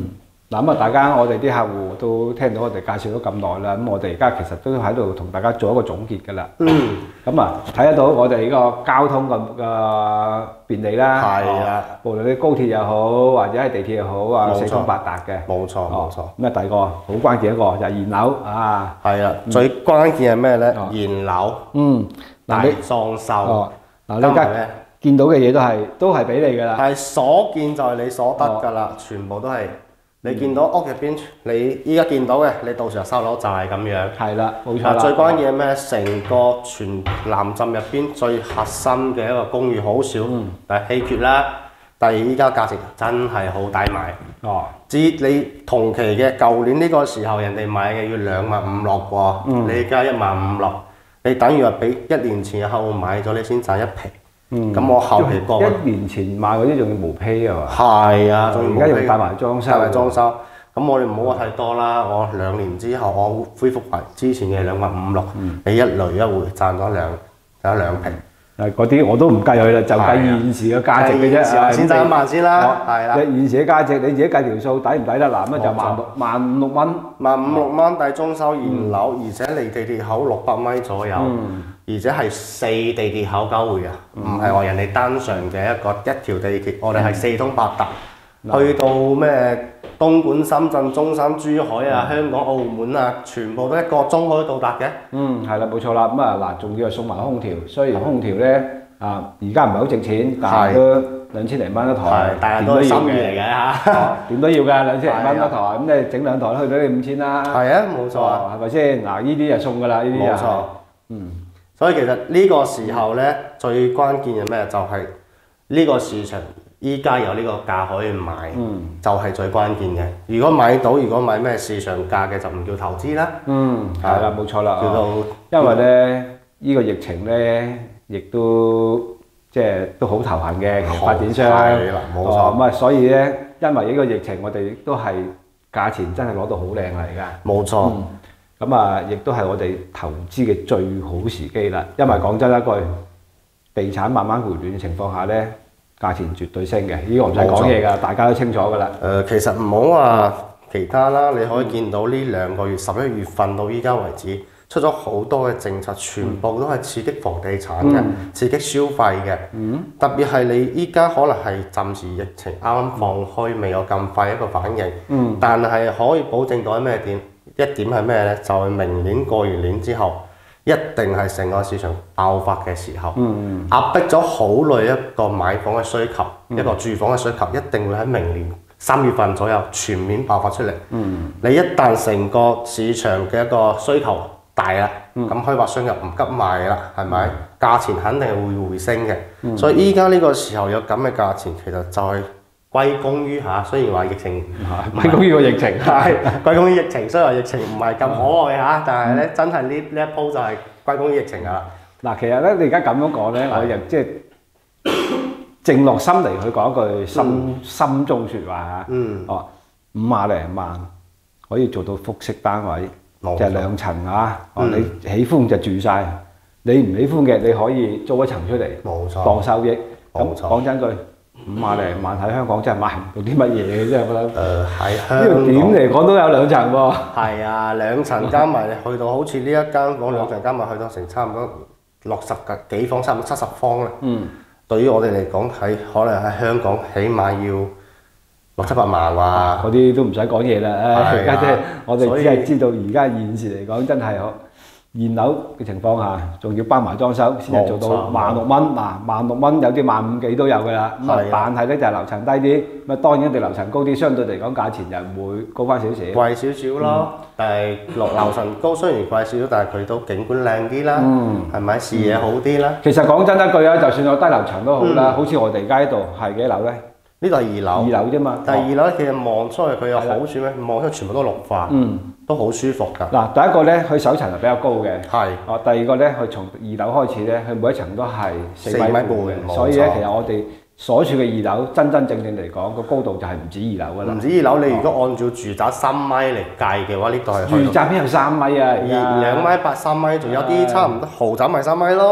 嗱咁啊，大家我哋啲客戶都聽到我哋介紹咗咁耐啦，咁我哋而家其實都喺度同大家做一個總結㗎啦。 嗯， 咁啊，睇得到我哋呢個交通嘅嘅便利啦。 係啊， 無論你高鐵又好，或者係地鐵又好啊， 冇錯四通八達嘅。 冇錯冇錯。 咁啊，第二個好關鍵一個就係現樓啊。 係啊，最關鍵係咩咧？ 哦現樓嗯， 大嗱你裝修。 哦，嗱你加而家埋咩？ 見到嘅嘢都係都係俾你㗎啦。 係所見就係你所得㗎啦，全部都係你見到屋入邊，你依家見到嘅，你到時候收樓就係咁樣。 係啦，冇錯啊， 啦。 最關鍵係咩？成個全南浸入邊最核心嘅一個公寓好少，但係稀缺啦。第二依家價錢真係好抵買。 哦， 至你同期嘅舊年呢個時候，人哋買嘅要兩萬五六喎，你而家一萬五六，你等於話比一年前後買咗你先賺一皮。 嗯， 咁我後期過一年前買嗰啲仲要無批啊嘛。 係啊，仲而家要帶埋裝修。 帶埋裝修。咁我哋唔好話太多啦，我兩年之後我恢復埋之前嘅兩萬五六，你一來一回賺咗兩賺咗兩皮。 誒嗰啲我都唔計佢啦，就計現時嘅價值嘅啫。 係先賺一萬先啦，係啦。 現時嘅價值你自己計條數，抵唔抵得？嗱，咁就萬六萬五六蚊。 萬五六蚊抵裝修現樓，而且離地鐵口六百米左右，而且係四地鐵口交匯啊，唔係話人哋單純嘅一個一條地鐵，我哋係四通八達，去到咩東莞、深圳、中山、珠海啊、香港、澳門啊，全部都一個鐘可以到達嘅。 嗯，係啦，冇錯啦。咁啊嗱，仲要係送埋空調，雖然空調咧啊而家唔係好值錢，但係都兩千零蚊一台， 但係都係心意嚟嘅嚇。 點都要㗎，兩千零蚊一台，咁你整兩台都去到你五千啦。 係啊，冇錯啊， 係咪先？嗱，呢啲就送㗎啦，呢啲冇錯。嗯，所以其實呢個時候咧，最關鍵係咩？就係呢個市場。依家有呢個價可以買，嗯、就係最關鍵嘅。如果買到，如果買咩市場價嘅就唔叫投資啦。 嗯，係啦，冇錯啦。 叫做因為咧，呢、這個疫情咧，亦都即係都好頭痕嘅，其實發展商。 係啦，冇錯。 咁啊、哦，所以咧，因為呢個疫情，我哋都係價錢真係攞到好靚嚟㗎。冇錯。 咁啊、嗯，亦都係我哋投資嘅最好時機啦。因為講真一句，地產慢慢回暖嘅情況下咧。價錢絕對升嘅，呢個唔使講嘢㗎，大家都清楚㗎啦。 誒，其實唔好話其他啦，你可以見到呢兩個月十一月份到依家為止，出咗好多嘅政策，全部都係刺激房地產嘅，刺激消費嘅。特別係你依家可能係暫時疫情啱啱放開，未有咁快一個反應。但係可以保證到係咩點？一點係咩呢？就係明年過完年之後。一定係成個市場爆發嘅時候，嗯、壓迫咗好耐一個買房嘅需求，嗯、一個住房嘅需求，一定會喺明年三月份左右全面爆發出嚟。嗯、你一旦成個市場嘅一個需求大啦，咁、嗯、可以話商入唔急賣啦，係咪？價錢肯定係會回升嘅。嗯、所以依家呢個時候有咁嘅價錢，其實就係歸功於嚇，雖然話疫情， 歸功於個疫情， 係歸功於疫情。雖然話疫情唔係咁可愛嚇，但係咧真係呢呢一鋪就係歸功於疫情㗎啦。嗱， 其實咧你而家咁樣講咧，我又即係靜落心嚟去講一句心心中説話嚇。嗯。哦，五萬零萬可以做到複式單位，就係兩層啊。哦，你喜歡就住晒，你唔喜歡嘅你可以租一層出嚟， 冇錯， 當收益。咁講真句。五萬零萬喺香港真係買唔到啲乜嘢嘅，真係覺得。誒喺香港。呢個點嚟講都有兩層喎。係啊，兩層加埋去到好似呢一間房兩層加埋去到成差唔多六十個幾房，差唔多七十方啦。嗯。對於我哋嚟講，喺可能喺香港起碼要六七百萬哇。 嗰啲都唔使講嘢啦，而家即係我哋只係知道而家現時嚟講真係好。現樓嘅情況下，仲要包埋裝修，先係做到萬六蚊。嗱，萬六蚊有啲萬五幾都有㗎啦。咁啊，但係咧就係樓層低啲，咁啊當然一定樓層高啲，相對嚟講價錢就會高翻少少。 貴少少咯，但係樓樓層高雖然貴少少，但係佢都景觀靚啲啦，係咪視野好啲啦？ 其實講真一句啊，就算有低樓層都好啦，好似我哋而家呢度係幾樓咧？ 呢度係二樓， 二樓啫嘛。 第二樓其實望出去佢有好處咩？望出去全部都綠化，嗯，都好舒服㗎。 嗱，第一個咧，佢首層係比較高嘅， 係。哦， 第二個咧，佢從二樓開始咧，佢每一層都係四米半嘅，所以咧，其實我哋所處嘅二樓真真正正嚟講，個高度就係唔止二樓㗎啦。 唔止二樓，你如果按照住宅三米嚟計嘅話，呢度係住宅邊有三米啊？ 二兩米八三米，仲有啲差唔多豪宅咪三米咯。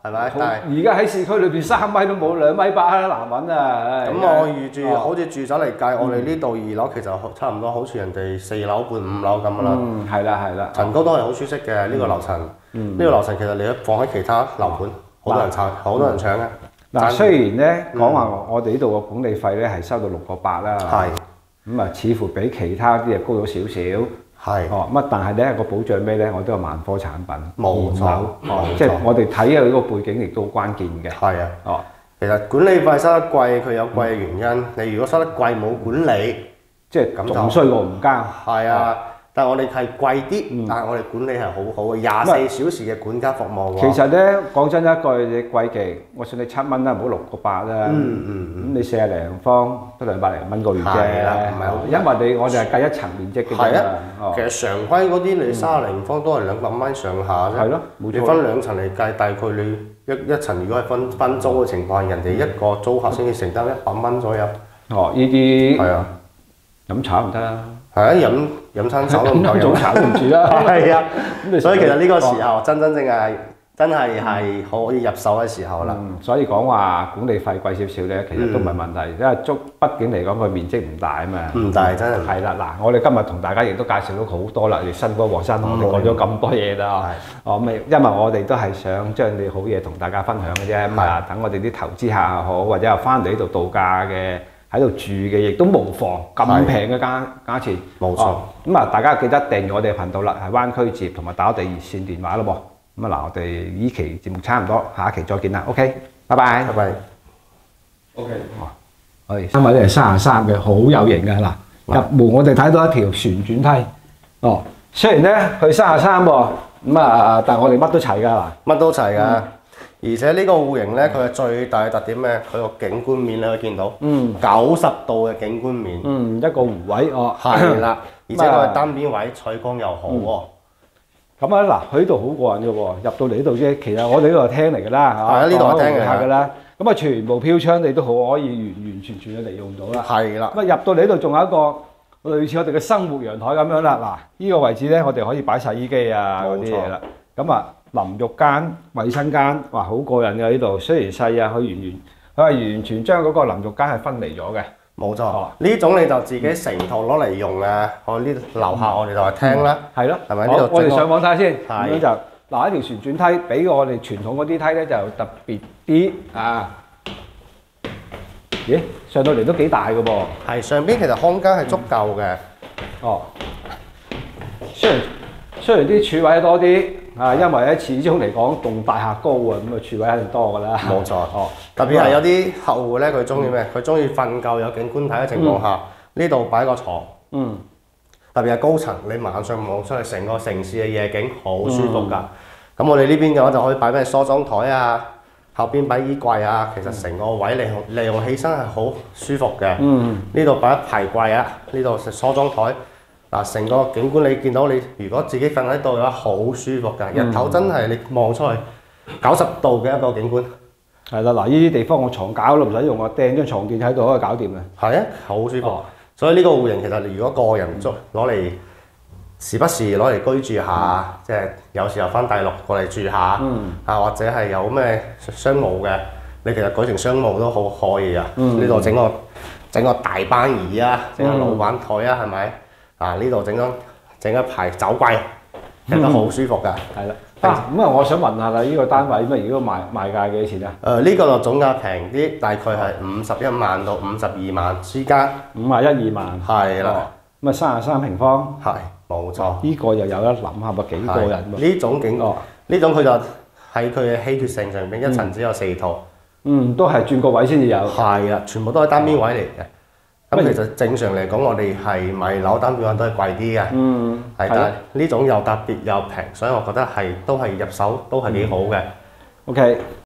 係咪？但係而家喺市區裏邊三米都冇，兩米八啦，難揾啊！ 咁我預住哦好似住宅嚟計，我哋呢度二樓其實差唔多好似人哋四樓半五樓咁啦。 嗯，係啦係啦， 層高都係好舒適嘅呢個樓層。呢個樓層其實你一放喺其他樓盤，好多人炒，好多人搶嘅。 嗱，雖然咧講話我哋呢度嘅管理費咧係收到六個八啦， 係咁啊，似乎比其他啲嘢高咗少少。 係哦，乜？但係咧個保障咩咧？我都有萬科產品， 冇錯哦， 冇錯即係我哋睇嘅呢個背景亦都好關鍵嘅。 係啊。 哦， 其實管理費收得貴，佢有貴嘅原因。你如果收得貴冇管理， 即係咁就仲衰過唔交。 係啊。但係我哋係貴啲，但係我哋管理係好好嘅，廿四小時嘅管家服務喎。 其實咧講真一句，你貴極，我算你七蚊啦，唔好六個八啦。 嗯嗯咁你四廿零方得兩百零蚊個月啫。 係啦唔係好因為你我哋係計一層面積嘅啫嘛。 係啊。 哦其實常規嗰啲你三十零方都係兩百蚊上下啫。 係咯冇錯你分兩層嚟計，大概你一一層如果係分分租嘅情況，人哋一個租客先至承擔一百蚊左右。 哦，呢啲係啊。 飲茶唔得啦。 係啊，飲飲餐酒都唔夠飲。 飲早茶都唔住啦。 係啊。 咁你所以其實呢個時候真真正係真係係可以入手嘅時候啦。 嗯，所以講話管理費貴少少咧，其實都唔係問題，因為足畢竟嚟講佢面積唔大啊嘛。 唔大真係。 係啦，嗱，我哋今日同大家亦都介紹到好多啦，你新哥黃生同我哋講咗咁多嘢啦。哦，咪因為我哋都係想將啲好嘢同大家分享嘅啫。咁啊，等我哋啲投資客又好，或者係翻嚟呢度度假嘅，喺度住嘅，亦都無妨咁平嘅價價錢。 冇錯。 咁啊，大家記得訂閱我哋嘅頻道啦，係灣區接同埋打我哋熱線電話咯噃。咁啊嗱，我哋呢期節目差唔多，下一期再見啦。OK，拜拜。 拜拜。 OK，哦，係三位咧係三十三嘅，好有型嘅嗱。入門我哋睇到一條旋轉梯，哦，雖然咧佢三十三喎，咁啊，但係我哋乜都齊㗎嗱。 乜都齊㗎。而且呢個戶型咧，佢嘅最大嘅特點咩？佢個景觀面你可以見到， 嗯， 九十度嘅景觀面。 嗯，一個弧位哦。 係啦，而且佢係單邊位，採光又好喎。 咁啊嗱，佢呢度好過癮嘅喎，入到嚟呢度啫。其實我哋呢度係廳嚟㗎啦，係啊，呢度係廳嚟㗎啦。咁啊，全部飄窗你都好可以完完全全嘅利用到啦。 係啦。 咁啊，入到嚟呢度仲有一個類似我哋嘅生活陽台咁樣啦。嗱，呢個位置咧，我哋可以擺洗衣機啊嗰啲嘢啦。咁啊，淋浴間、衞生間，哇，好過癮嘅呢度。雖然細啊，佢完完佢係完全將嗰個淋浴間係分離咗嘅。 冇錯，呢種你就自己成套攞嚟用啊！我呢樓下我哋就係廳啦， 係咯， 係咪呢度？ 我哋上網睇下先， 係咁樣就嗱一條旋轉梯，比我哋傳統嗰啲梯咧就特別啲啊！咦，上到嚟都幾大嘅噃。 係上邊其實空間係足夠嘅。 哦，雖然雖然啲柱位多啲啊，因為咧始終嚟講棟大廈高啊，咁啊柱位肯定多㗎啦。 冇錯， 哦， 特別係有啲客戶咧，佢中意咩？佢中意瞓覺有景觀睇嘅情況下，呢度擺個床。 嗯。 特別係高層，你晚上望出去成個城市嘅夜景，好舒服㗎。咁我哋呢邊嘅話就可以擺咩梳妝台啊，後邊擺衣櫃啊，其實成個位利用利用起身係好舒服嘅。 嗯。呢度擺一排櫃啊，呢度係梳妝台。嗱，成個景觀你見到你，如果自己瞓喺度嘅話，好舒服㗎。日頭真係你望出去九十度嘅一個景觀。 係啦，嗱，呢啲地方我床架都唔使用，我掟張床墊喺度可以搞掂嘅。 係啊，好舒服。哦、所以呢個戶型其實如果個人租攞嚟，時不時攞嚟居住下，嗯、即係有時候翻大陸過嚟住下，嗯、啊或者係有咩商務嘅，你其實改成商務都好可以啊。呢度整個整個大班椅啊，整個老闆台啊，係咪？啊！呢度整咗整一排酒櫃，其實都好舒服㗎。係啦。 啊，咁啊，我想問下啦，呢個單位咁啊，如果賣賣價幾多錢啊？ 誒，呢個就總價平啲，大概係五十一萬到五十二萬之間。 五啊一二萬。係啦。咁啊，三十三平方。 係，冇錯。呢個又有得諗下喎，幾過癮喎。 呢種景，呢種佢就喺佢嘅稀缺性上邊，一層只有四套。嗯， 都係轉個位先至有。 係啊，全部都係單邊位嚟嘅。咁其實正常嚟講，我哋係買樓單邊位都係貴啲嘅。嗯，係，但係呢種又特別又平，所以我覺得係都係入手都係幾好嘅。 OK。